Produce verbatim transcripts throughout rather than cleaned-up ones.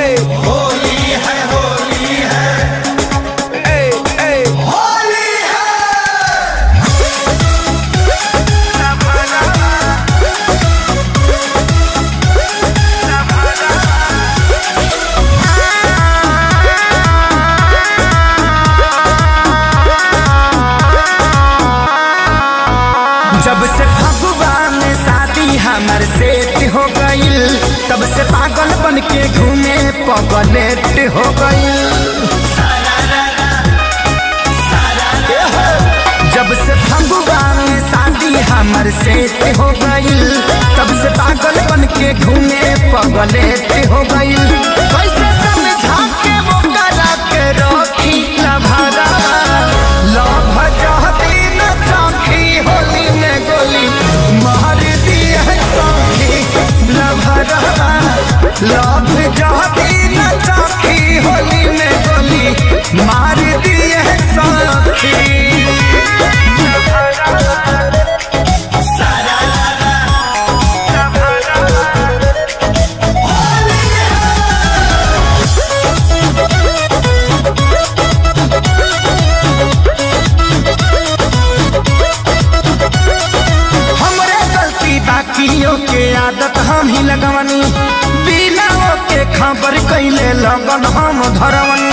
होली है होली है ए, ए, होली है। जब से भगवान शादी हमर सेट हो गईल, तब से पागल बन के घूमे पगलेट हो गईल। जब से भगवान शादी हमर सेट हो गईल, तब से पागल बन के घूमे पगलेट हो गईल। कैसे समझा के वो करा के रखी लभरा लभ जहती न चौखी होली में गोली मार दिया सौखी लभरा लभ जहती न चौखी होली में गोली मार दिया सौखी। बाकियों के आदत हम ही लगवनी, बिना के खबर कैले लगन हम धरवनी।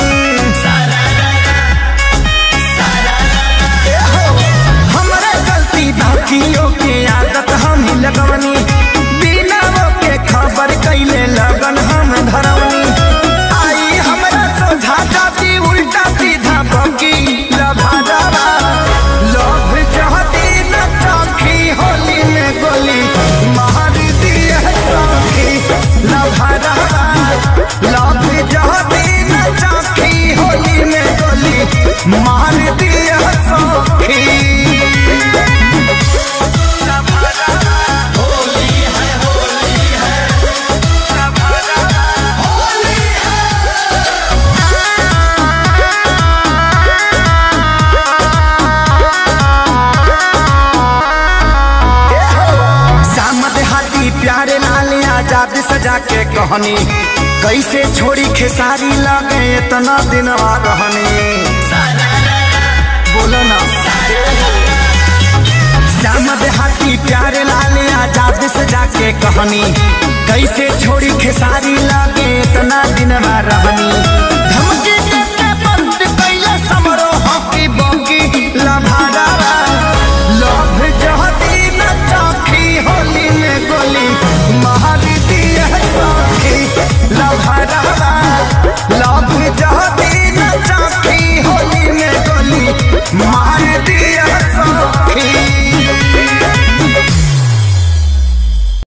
हमरे गलती बाकियों के आदत हम ही लगवनी, बिना के खबर कैले लगन हम धरवनी। आई हमरा सोझा जाती उल्टा सीधा बकी लभारा लभ जहती न चौखी होली में गोली मार दिए सौखी लभरा लभ जहती न चौखी होली में गोली मार दिए सौखी। प्यारे लाल आजाद सजा के कहानी, कैसे छोड़ी खेसारी लगे इतना दिन रहनी। बोलो ना श्याम देहाती प्यारे लाल आजाद सजा के कहानी, कैसे छोड़ी खेसारी लगे इतना दिन रहनी।